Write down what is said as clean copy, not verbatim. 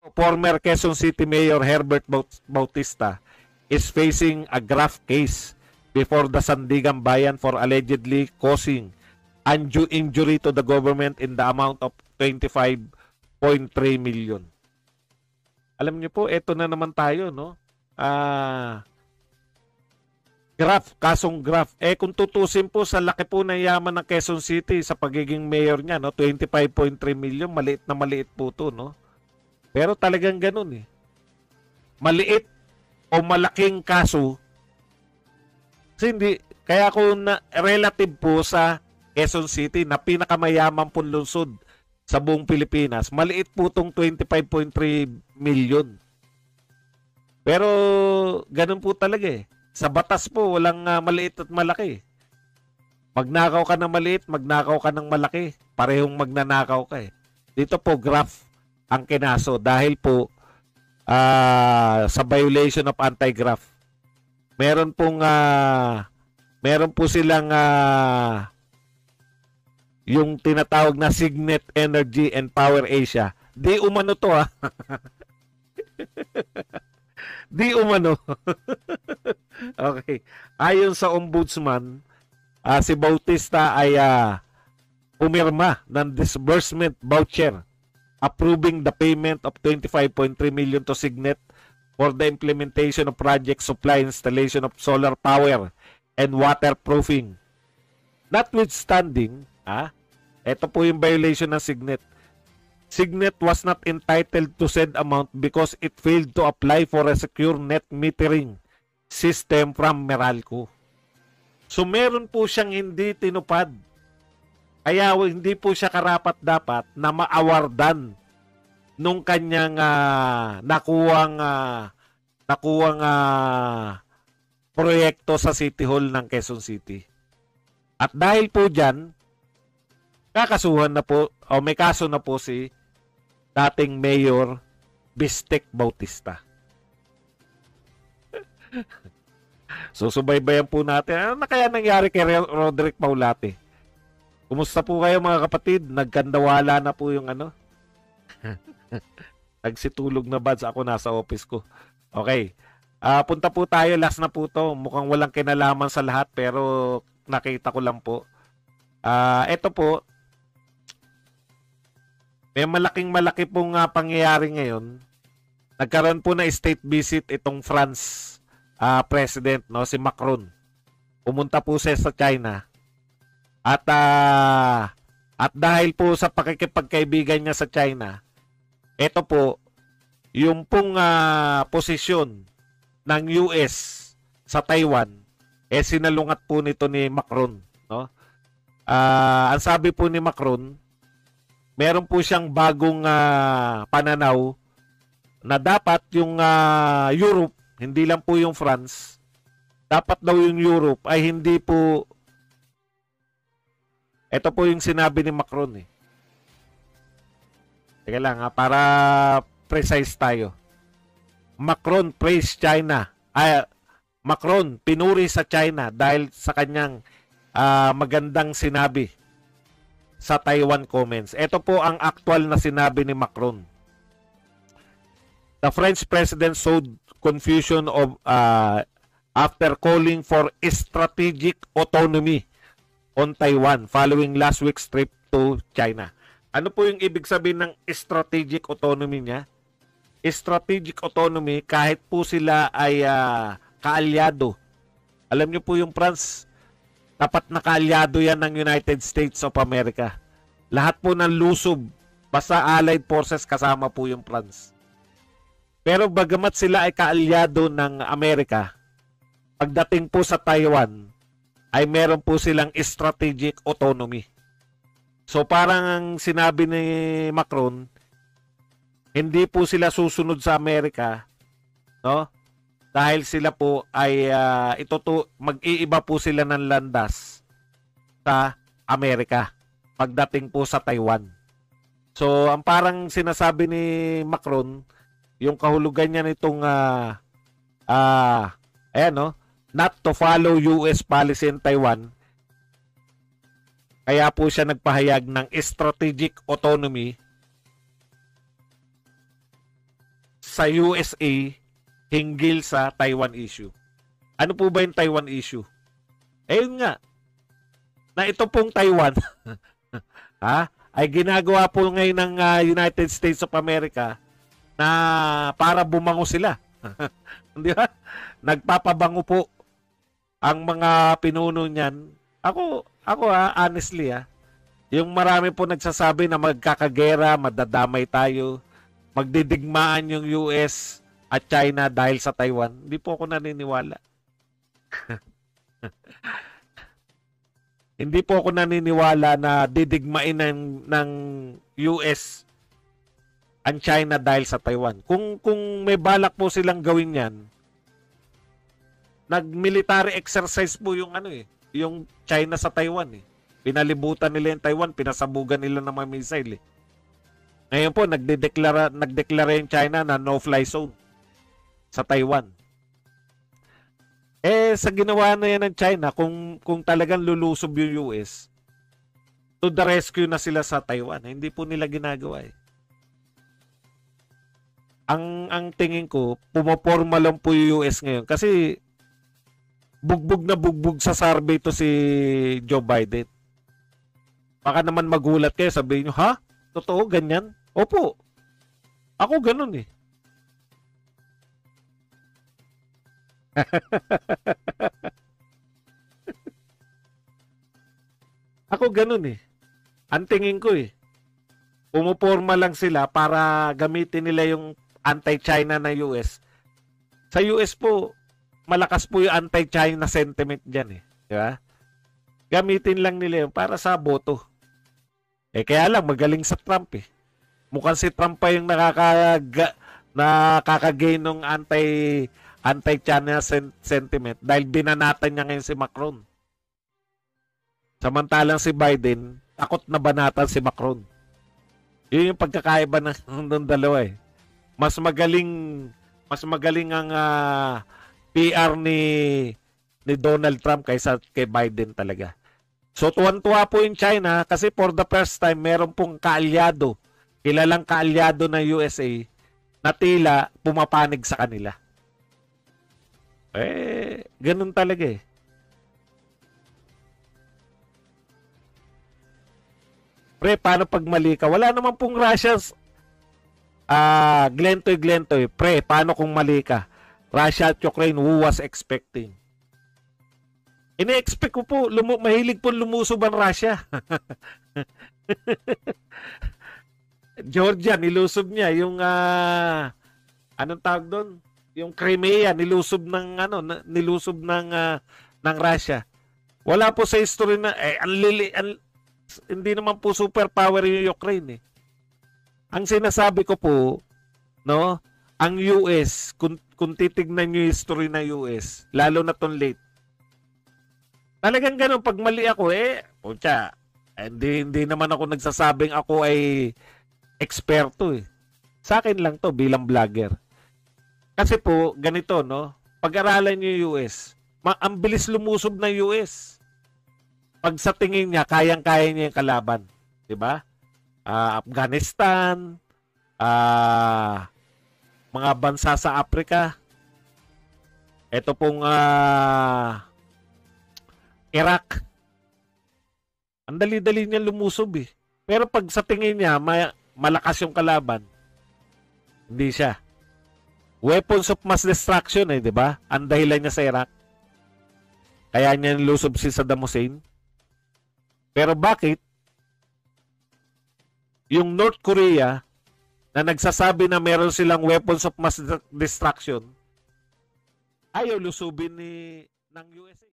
Former Quezon City Mayor Helbert Bautista is facing a graft case before the Sandigan Bayan for allegedly causing undue injury to the government in the amount of 25.3 million. Alam niyo po, eto na naman tayo, no? Kasong graft. Kung tutusin po sa laki po ng yaman ng Quezon City sa pagiging mayor niya, no? 25.3 million, maliit na maliit po to, no? Pero talagang ganun eh. Maliit o malaking kaso. Kasi hindi, kaya kung relative po sa Quezon City na pinakamayaman pong lungsod sa buong Pilipinas, maliit po itong 25.3 million. Pero ganun po talaga eh. Sa batas po, walang maliit at malaki. Magnakaw ka ng maliit, magnakaw ka ng malaki. Parehong magnanakaw ka eh. Dito po, graft ang kinaso dahil po sa violation of anti-graft. Meron po silang yung tinatawag na Signet Energy and Power Asia. Di umano to ha. Di umano. Okay. Ayon sa ombudsman, si Bautista ay pumirma ng disbursement voucher approving the payment of 25.3 million to Signet for the implementation of project supply installation of solar power and waterproofing. Notwithstanding, ito po yung violation ng Signet. Signet was not entitled to said amount because it failed to apply for a secure net metering system from Meralco. So meron po siyang hindi tinupad. Kaya hindi po siya karapat-dapat na ma-awardan nung kanyang nakuwang proyekto sa City Hall ng Quezon City. At dahil po dyan, kakasuhan na po o may kaso na po si dating Mayor Bistek Bautista. So subaybayan po natin ano na kaya nangyari kay Roderick Paulate. Kumusta po kayo mga kapatid? Nagkandawala na po yung ano? Nagsitulog na buds ako nasa office ko. Okay. Punta po tayo. Last na po to. Mukhang walang kinalaman sa lahat pero nakita ko lang po. Ito po. May malaki pong pangyayari ngayon. Nagkaroon po na state visit itong France president, no, si Macron. Pumunta po siya sa China. At dahil po sa pakikipagkaibigan niya sa China, ito po, yung pong posisyon ng US sa Taiwan, sinalungat po nito ni Macron. No? Ang sabi po ni Macron, meron po siyang bagong pananaw na dapat yung Europe, hindi lang po yung France, dapat daw yung Europe ay hindi po. Ito po yung sinabi ni Macron eh. Teka lang para precise tayo. Macron praised China. Macron pinuri sa China dahil sa kanyang magandang sinabi sa Taiwan comments. Ito po ang actual na sinabi ni Macron. The French president showed confusion of after calling for strategic autonomy on Taiwan following last week's trip to China. Ano po yung ibig sabihin ng strategic autonomy niya? Strategic autonomy kahit po sila ay kaalyado. Alam niyo po yung France, tapat na kaalyado yan ng United States of America. Lahat po ng lusob, basta allied forces kasama po yung France. Pero bagamat sila ay kaalyado ng Amerika, pagdating po sa Taiwan, ay meron po silang strategic autonomy. So parang ang sinabi ni Macron, hindi po sila susunod sa Amerika, no? Dahil sila po ay mag-iiba po sila ng landas sa Amerika pagdating po sa Taiwan. So ang parang sinasabi ni Macron, yung kahulugan niya nitong ayan no, not to follow US policy in Taiwan. Kaya po siya nagpahayag ng strategic autonomy sa USA hinggil sa Taiwan issue. Ano po ba yung Taiwan issue? Yun nga, na ito pong Taiwan ay ginagawa po ngayon ng United States of America na para bumango sila. Di ba? Nagpapabango po ang mga pinuno niyan. Ako honestly, yung marami po nagsasabi na magkakagera, madadamay tayo, magdidigmaan yung US at China dahil sa Taiwan. Hindi po ako naniniwala. Hindi po ako naniniwala na didigmain ng US ang China dahil sa Taiwan. Kung may balak po silang gawin 'yan, nag-military exercise po yung yung China sa Taiwan . Pinalibutan nila yung Taiwan, pinasabugan nila ng mga missile . Ngayon po nagdeklara yung China na no-fly zone sa Taiwan. Sa ginawa na yan ng China, kung talagang lulusob yung US, to the rescue na sila sa Taiwan. Hindi po nila ginagawa . Ang tingin ko, pumaporma lang po yung US ngayon. Kasi bugbog na bugbog sa survey to si Joe Biden. Baka naman magulat kayo, sabihin nyo, ha? Totoo, ganyan? Opo. Ako ganun . Ako ganun . Ang tingin ko pumuporma lang sila para gamitin nila yung anti-China na US. Sa US po, malakas po yung anti-China sentiment dyan . Di ba? Gamitin lang nila yun para sa boto. Kaya lang, magaling sa Trump . Mukhang si Trump pa yung nakakagain ng anti-China sentiment dahil binanatan niya ngayon si Macron. Samantalang si Biden, takot na banatan si Macron. Yun yung pagkakaiba ng dalawa . Mas magaling ang PR ni Donald Trump kaysa kay Biden talaga. So tuwan-tuwa po yung China kasi for the first time meron pong kaalyado, kilalang kaalyado ng USA na tila pumapanig sa kanila. Ganun talaga . Pre, paano pag mali ka? Wala naman pong Russia's glentoy. Pre, paano kung mali ka? Russia at Ukraine, who was expecting? Ine-expect ko po, mahilig po lumusob ang Russia. Georgia, nilusob niya yung anong tawag doon? Yung Crimea, nilusob ng Russia. Wala po sa history na hindi naman po superpower yung Ukraine . Ang sinasabi ko po, no, ang US, kung titignan niyo yung history ng US, lalo na tong late, talagang ganun, pag mali ako, hindi naman ako nagsasabing ako ay eksperto . Sa akin lang to bilang vlogger. Kasi po, ganito, no, pag-aralan niyo yung US, ang bilis lumusob ng US. Pag sa tingin niya, kayang-kaya niya yung kalaban. Diba? Afghanistan, mga bansa sa Africa, ito pong Iraq. Ang dali-dali niya lumusob . Pero pag sa tingin niya malakas yung kalaban, hindi siya. Weapons of mass destruction di ba? Ang dahilan niya sa Iraq. Kaya niya nilusob si Saddam Hussein. Pero bakit yung North Korea na nagsasabi na meron silang weapons of mass destruction ayaw lusubin ng USA?